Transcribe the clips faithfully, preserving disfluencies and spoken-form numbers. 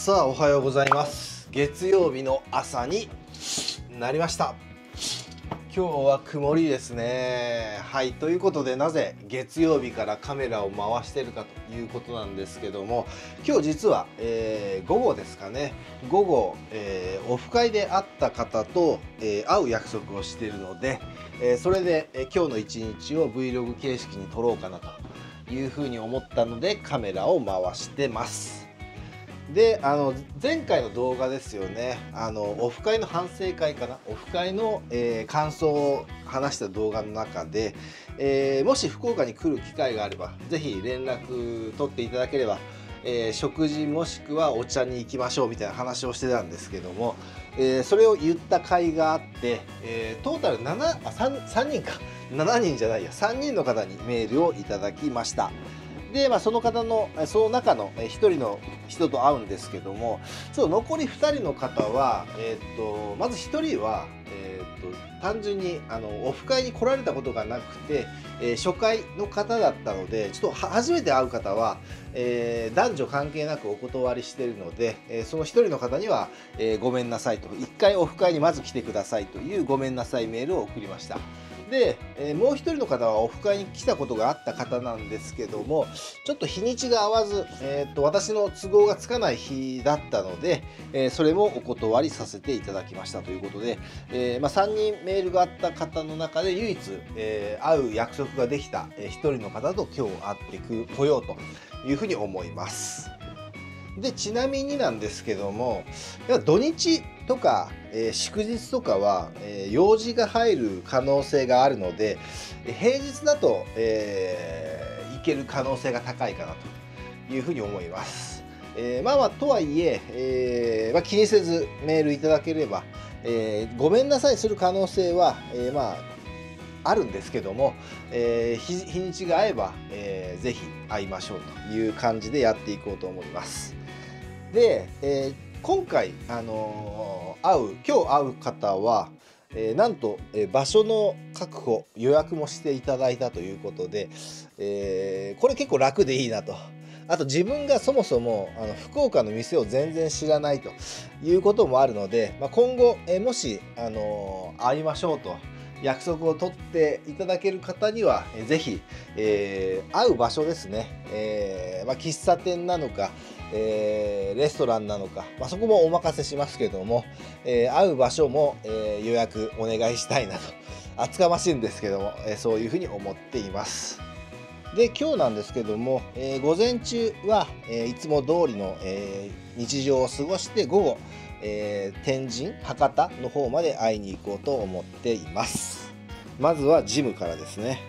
さあおはようございます。月曜日の朝になりました。今日は曇りですね。はい、ということでなぜ月曜日からカメラを回しているかということなんですけども、今日実は、えー、午後ですかね、午後、えー、オフ会で会った方と、えー、会う約束をしているので、えー、それで、えー、今日の一日を Vlog 形式に撮ろうかなというふうに思ったのでカメラを回してます。で、あの前回の動画ですよね、あのオフ会の反省会かな、オフ会の、えー、感想を話した動画の中で、えー、もし福岡に来る機会があればぜひ連絡取っていただければ、えー、食事もしくはお茶に行きましょうみたいな話をしてたんですけども、えー、それを言った会があって、えー、トータルななあ 3, さんにんかななにんじゃないやさんにんの方にメールをいただきました。で、まあ、その方のその中のひとりの人と会うんですけども、ちょっと残りふたりの方は、えー、とまずひとりは、えー、と単純にあのオフ会に来られたことがなくて、えー、初回の方だったので、ちょっと初めて会う方は、えー、男女関係なくお断りしているので、えー、そのひとりの方には、えー、ごめんなさいと、いっかいオフ会にまず来てくださいというごめんなさいメールを送りました。で、えー、もう一人の方はオフ会に来たことがあった方なんですけども、ちょっと日にちが合わず、えー、と私の都合がつかない日だったので、えー、それもお断りさせていただきましたということで、えーまあ、さんにんメールがあった方の中で唯一、えー、会う約束ができた、えー、ひとりの方と今日会ってこようというふうに思います。で、ちなみになんですけども、土日とか、えー、祝日とかは、えー、用事が入る可能性があるので、平日だと、えー、行ける可能性が高いかなというふうに思います。えー、まあまあとはいええーまあ、気にせずメールいただければ、えー、ごめんなさいする可能性は、えー、まああるんですけども、えー、日, 日にちが合えば、えー、ぜひ会いましょうという感じでやっていこうと思います。で、えー、今回、あのー、会う今日会う方は、えー、なんと、えー、場所の確保予約もしていただいたということで、えー、これ結構楽でいいなと。あと自分がそもそもあの福岡の店を全然知らないということもあるので、まあ、今後、えー、もし、あのー、会いましょうと約束を取っていただける方には、えー、ぜひ、えー、会う場所ですね、えーまあ、喫茶店なのか、えー、レストランなのか、まあ、そこもお任せしますけども、えー、会う場所も、えー、予約お願いしたいなと、厚かましいんですけども、えー、そういうふうに思っています。で、今日なんですけども、えー、午前中は、えー、いつも通りの、えー、日常を過ごして、午後、えー、天神博多の方まで会いに行こうと思っています。まずはジムからですね。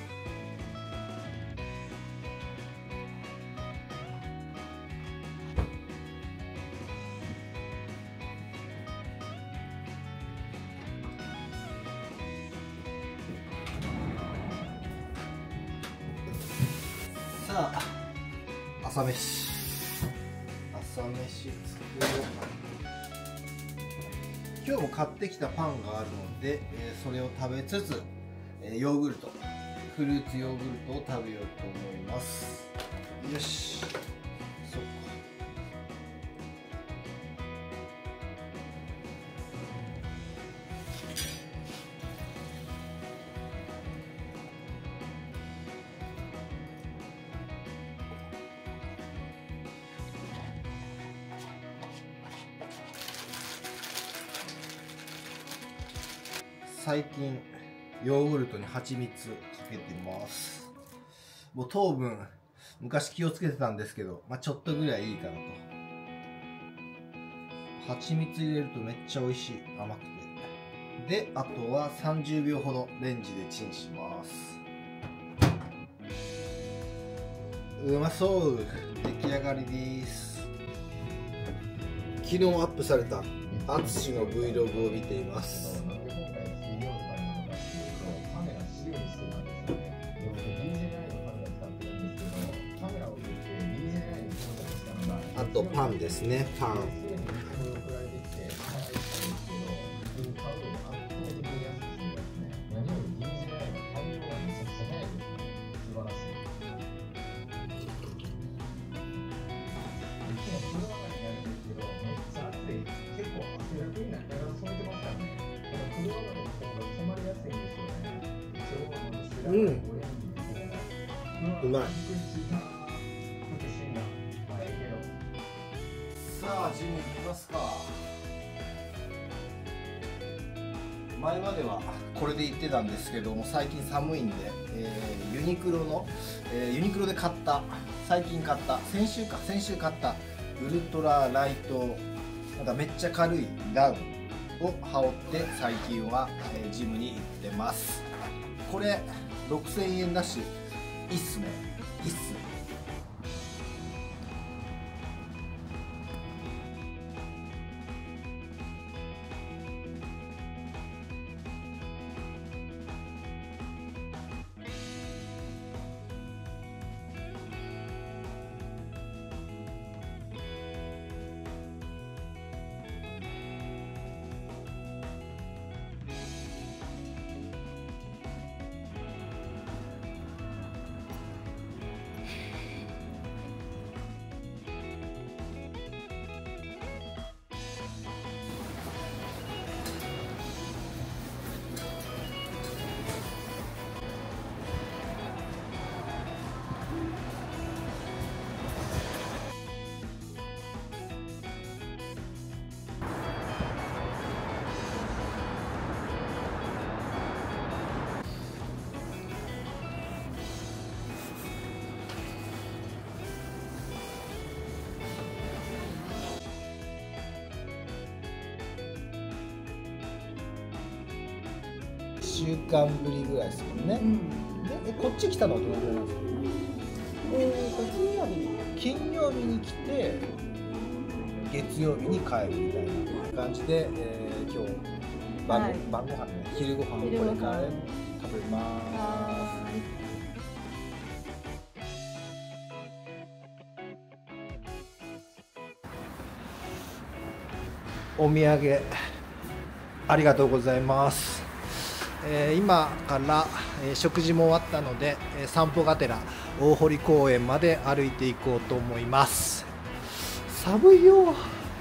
さあ、朝飯朝飯作ろうかな。今日も買ってきたパンがあるので、えー、それを食べつつ、えー、ヨーグルトフルーツヨーグルトを食べようと思います。よし、そっか。最近ヨーグルトに蜂蜜かけてます。もう糖分昔気をつけてたんですけど、まあ、ちょっとぐらいいいかなと。蜂蜜入れるとめっちゃ美味しい、甘くて。で、あとはさんじゅうびょうほどレンジでチンします。うまそう、出来上がりです。昨日アップされたあつしの Vlog を見ています。あとパンですね、パン。 うん、うまい。さあジム行きますか。前まではこれで行ってたんですけども、最近寒いんで、えー、ユニクロの、えー、ユニクロで買った最近買った先週か先週買ったウルトラライトなんかめっちゃ軽いダウンを羽織って最近は、えー、ジムに行ってます。これろくせんえんだしいいっすね、いいっす。いっしゅうかんぶりぐらいですもんね、うん、でえこっち来たのはどのぐらいなんですか。 えーと金曜日金曜日に来て月曜日に帰るみたいな感じで、えー、今日晩ご、はい、晩ご飯ね、昼ご飯をこれから食べます。お土産ありがとうございます。えー、今から、えー、食事も終わったので、えー、散歩がてら大堀公園まで歩いていこうと思います。寒いよ。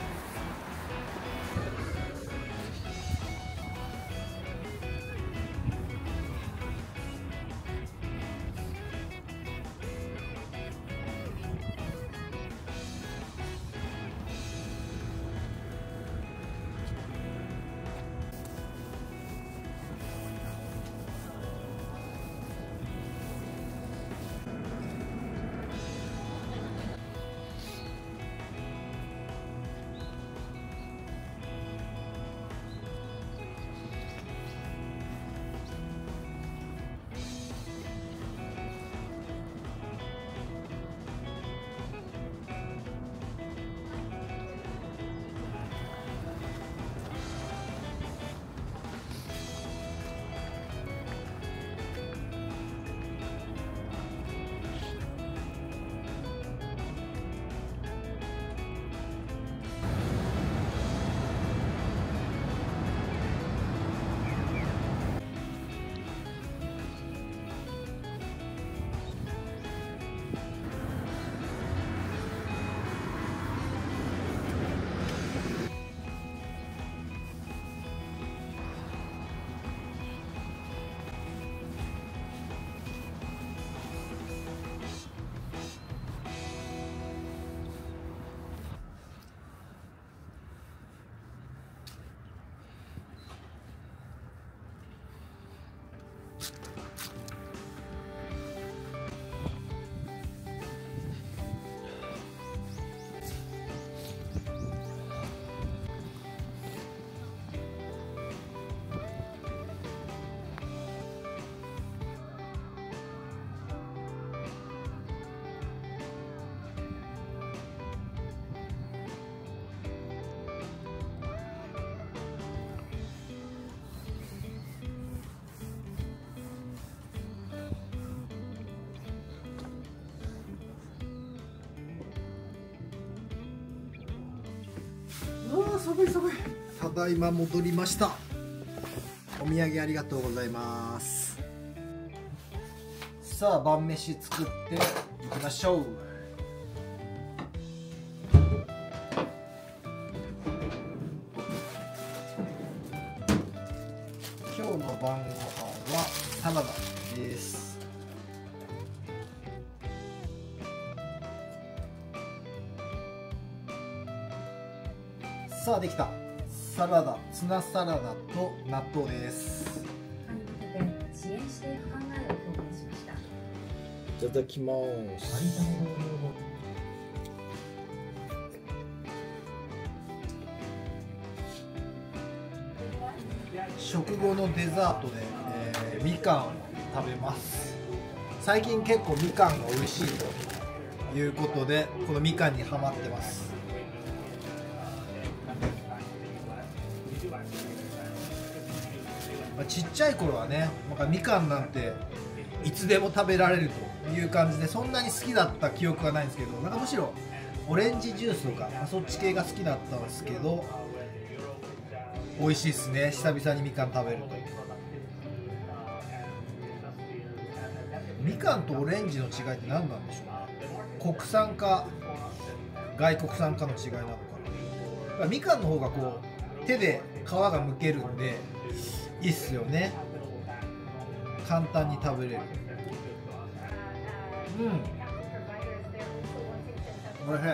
寒い寒い。ただいま戻りました。お土産ありがとうございます。さあ晩飯作っていきましょう。今日の晩ご飯はサラダ。 です。さあできた。サラダ、ツナサラダと納豆です。 支援していく考えを表明しました。 いただきます。食後のデザートで、えー、みかんを食べます。最近結構みかんが美味しいということで、このみかんにハマってます。まあ、ちっちゃい頃はね、なんかみかんなんていつでも食べられるという感じで、そんなに好きだった記憶はないんですけど、なんかむしろオレンジジュースとか、まあ、そっち系が好きだったんですけど、美味しいですね。久々にみかん食べると。みかんとオレンジの違いって何なんでしょうね。国産か外国産かの違いなのかな。みかんの方がこう手で皮が剥けるんでいいっすよね。簡単に食べれる。うん、おいし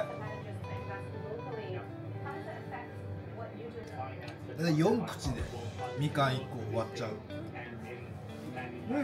い。よん口でみかんいっこ終わっちゃう。うん。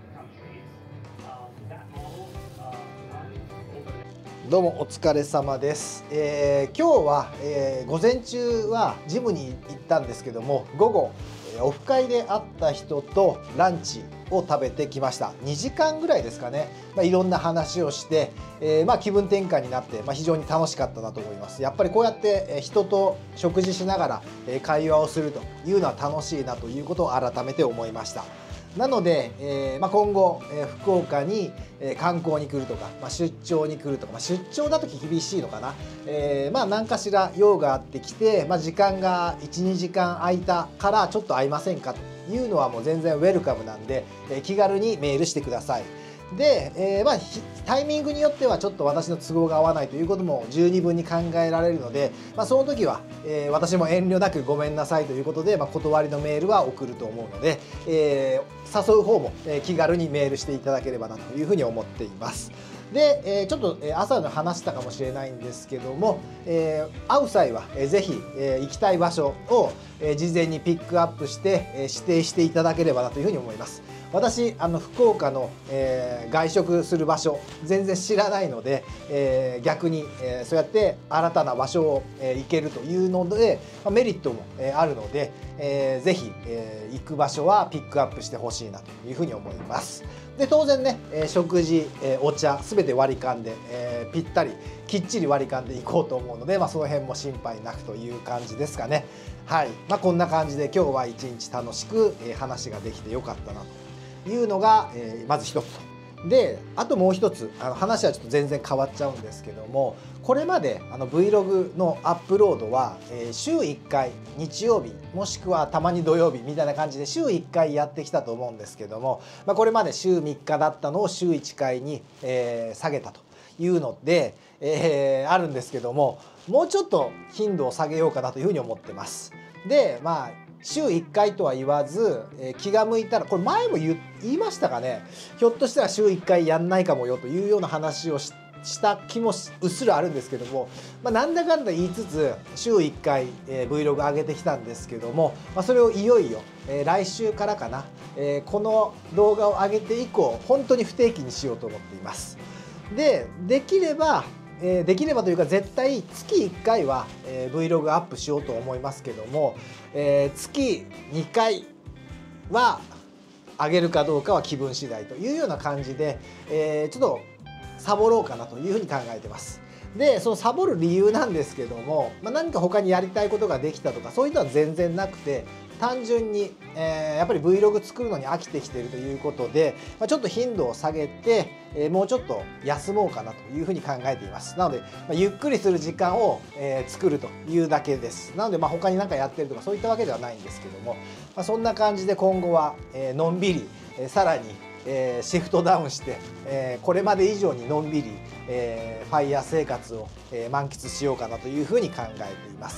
どうもお疲れ様です。えー、今日は、えー、午前中はジムに行ったんですけども、午後オフ会で会った人とランチを食べてきました。にじかんぐらいですかね。まあ、いろんな話をして、えー、まあ気分転換になって、まあ、非常に楽しかったなと思います。やっぱりこうやって人と食事しながら会話をするというのは楽しいなということを改めて思いました。なので、えーまあ、今後、えー、福岡に、えー、観光に来るとか、まあ、出張に来るとか、まあ、出張だと厳しいのかな、えー、まあ何かしら用があってきて、まあ、時間がいちにじかん空いたからちょっと会いませんかというのはもう全然ウェルカムなんで、えー、気軽にメールしてください。で、えーまあ、タイミングによってはちょっと私の都合が合わないということも十二分に考えられるので、まあ、その時は、えー、私も遠慮なくごめんなさいということで、まあ、断りのメールは送ると思うので、えー、誘う方も、えー、気軽にメールしていただければなというふうに思っています。で、えー、ちょっと朝の話したかもしれないんですけども、えー、会う際は、えー、ぜひ、えー、行きたい場所を、えー、事前にピックアップして、えー、指定していただければなというふうに思います。私あの福岡の、えー、外食する場所全然知らないので、えー、逆に、えー、そうやって新たな場所を、えー、行けるというので、まあ、メリットも、えー、あるので、えー、ぜひ、えー、行く場所はピックアップしてほしいなというふうに思います。で当然ね、えー、食事、えー、お茶すべて割り勘で、えー、ぴったりきっちり割り勘で行こうと思うので、まあ、その辺も心配なくという感じですかね。はい、まあ、こんな感じで今日は一日楽しく、えー、話ができてよかったなというのが、えー、まず一つと。であともう一つ、あの話はちょっと全然変わっちゃうんですけども、これまであの Vlog のアップロードは、えー、週いっかい日曜日もしくはたまに土曜日みたいな感じで週いっかいやってきたと思うんですけども、まあ、これまで週みっかだったのを週いっかいに、えー、下げたというので、えー、あるんですけども、もうちょっと頻度を下げようかなというふうに思ってます。でまあ週いっかいとは言わず、えー、気が向いたら、これ前も 言, 言いましたかね、ひょっとしたら週いっかいやんないかもよというような話を し, した気もうっすらあるんですけども、まあ、なんだかんだ言いつつ週いっかい、えー、Vlog 上げてきたんですけども、まあ、それをいよいよ、えー、来週からかな、えー、この動画を上げて以降本当に不定期にしようと思っています。でできればえー、できればというか絶対月いっかいは、えー、Vlog アップしようと思いますけども、えー、月にかいは上げるかどうかは気分次第というような感じで、えー、ちょっとサボろうかなというふうに考えてます。でそのサボる理由なんですけども、まあ、何か他にやりたいことができたとかそういうのは全然なくて、単純に、えー、やっぱり Vlog 作るのに飽きてきているということで、まあ、ちょっと頻度を下げて、えー、もうちょっと休もうかなというふうに考えています。なので、まあ、ゆっくりする時間を、えー、作るというだけです。なので、まあ、他に何かやってるとかそういったわけではないんですけども、まあ、そんな感じで今後は、えー、のんびり、えー、さらに、えー、シフトダウンして、えー、これまで以上にのんびり、えー、ファイヤー生活を、えー、満喫しようかなというふうに考えています。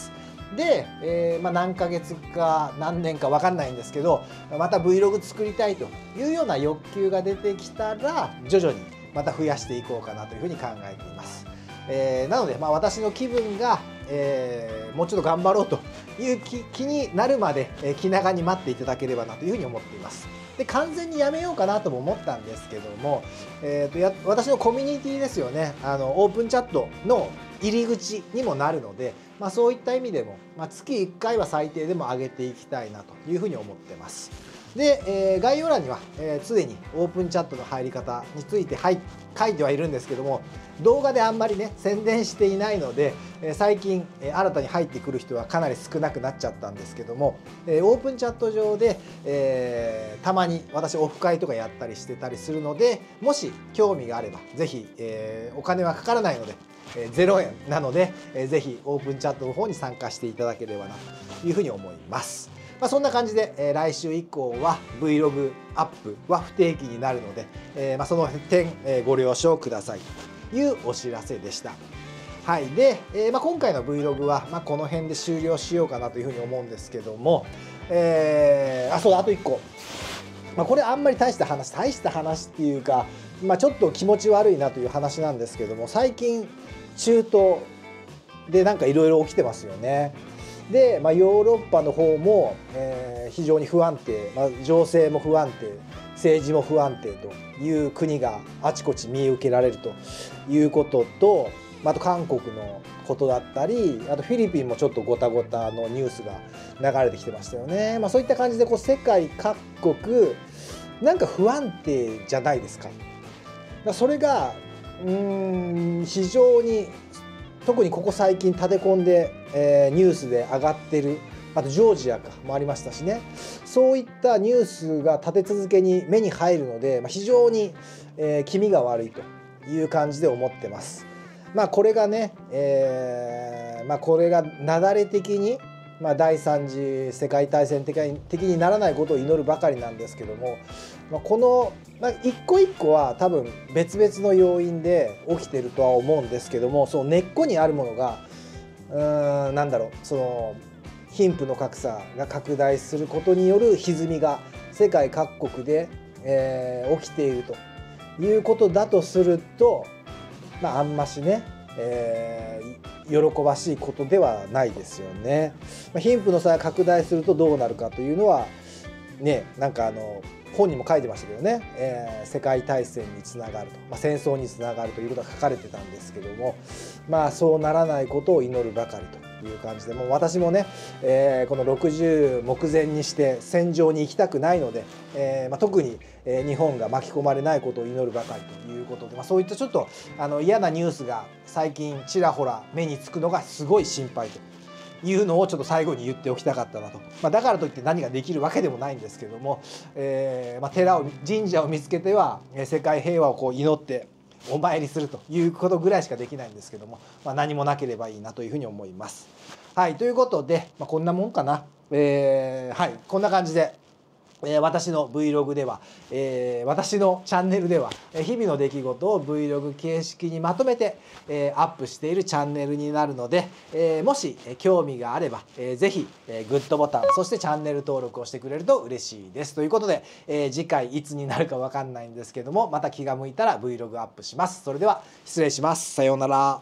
で、えーまあ、何ヶ月か何年か分かんないんですけど、また Vlog 作りたいというような欲求が出てきたら徐々にまた増やしていこうかなというふうに考えています。えー、なので、まあ、私の気分が、えー、もうちょっと頑張ろうという気、気になるまで、えー、気長に待っていただければなというふうに思っています。で、完全にやめようかなとも思ったんですけども、えー、とや私のコミュニティですよね、あのオープンチャットの入り口にもなるので、まあ、そういった意味でも、まあ、月いっかいは最低でも上げていきたいなというふうに思ってます。で、えー、概要欄には常、えー、にオープンチャットの入り方についてはい書いてはいるんですけども、動画であんまりね宣伝していないので、えー、最近、えー、新たに入ってくる人はかなり少なくなっちゃったんですけども、えー、オープンチャット上で、えー、たまに私オフ会とかやったりしてたりするので、もし興味があればぜひ、えー、お金はかからないので、えー、ゼロえんなので、えー、ぜひオープンチャットの方に参加していただければなというふうに思います。まあそんな感じで、えー、来週以降は Vlog アップは不定期になるので、えーまあ、その点、えー、ご了承くださいというお知らせでした。はい、で、えーまあ、今回の Vlog は、まあ、この辺で終了しようかなというふうに思うんですけども、えー、あそうだあといっこ、まあ、これあんまり大した話大した話っていうか、まあ、ちょっと気持ち悪いなという話なんですけども、最近中東でなんかいろいろ起きてますよね。で、まあ、ヨーロッパの方も、えー、非常に不安定、まあ、情勢も不安定、政治も不安定という国があちこち見受けられるということと、あと韓国のことだったり、あとフィリピンもちょっとごたごたのニュースが流れてきてましたよね。まあ、そういった感じでこう世界各国なんか不安定じゃないですか。それがうーん非常に特にここ最近立て込んで、えー、ニュースで上がってる、あとジョージアかもありましたしね、そういったニュースが立て続けに目に入るので、まあ、非常に、えー、気味が悪いという感じで思ってます。まあこれがね、えーまあ、これが雪崩的に、まあ、第三次世界大戦的にならないことを祈るばかりなんですけども、まあ、この、まあ、一個一個は多分別々の要因で起きてるとは思うんですけども、その根っこにあるものがうーんなんだろう、その貧富の格差が拡大することによる歪みが世界各国で、えー、起きているということだとすると、まあ、あんましね、えー、喜ばしいことではないですよね。まあ、貧富の差が拡大するとどうなるかというのはね、なんかあの本にも書いてましたけどね、えー、世界大戦につながると、まあ、戦争につながるということが書かれてたんですけども、まあそうならないことを祈るばかりという感じで、もう私もね、えー、このろくじゅう目前にして戦場に行きたくないので、えーまあ、特に日本が巻き込まれないことを祈るばかりということで、まあ、そういったちょっとあの嫌なニュースが最近ちらほら目につくのがすごい心配というのをちょっと最後に言っておきたかったなと、まあ、だからといって何ができるわけでもないんですけども、えーまあ、寺を神社を見つけては世界平和をこう祈ってお参りするということぐらいしかできないんですけども、まあ、何もなければいいなというふうに思います。はい、ということで、まあ、こんなもんかな、えー、はいこんな感じで。えー、私の Vlog では、えー、私のチャンネルでは日々の出来事を Vlog 形式にまとめて、えー、アップしているチャンネルになるので、えー、もし、えー、興味があれば、えー、ぜひ、えー、グッドボタンそしてチャンネル登録をしてくれると嬉しいです。ということで、えー、次回いつになるか分かんないんですけども、また気が向いたら Vlog アップします。それでは失礼します。さようなら。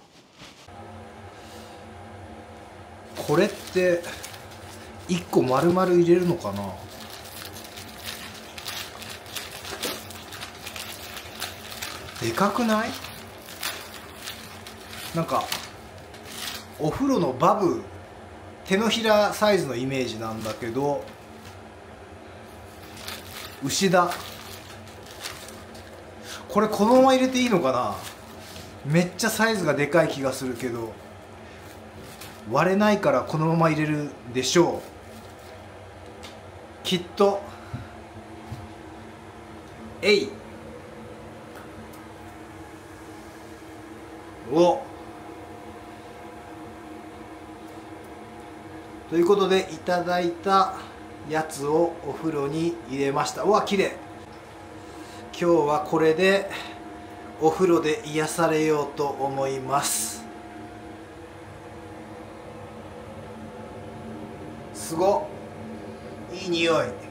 これっていっこ丸々入れるのかな。でかくない？なんかお風呂のバブ手のひらサイズのイメージなんだけど、牛だ。これこのまま入れていいのかな。めっちゃサイズがでかい気がするけど割れないからこのまま入れるでしょうきっと。えいおということでいただいたやつをお風呂に入れました。うわ綺麗。今日はこれでお風呂で癒されようと思います。 すごっ、いい匂い。